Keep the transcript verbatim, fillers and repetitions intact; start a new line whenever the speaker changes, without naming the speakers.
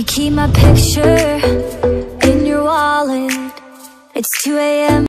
keep my picture in your wallet. It's two A M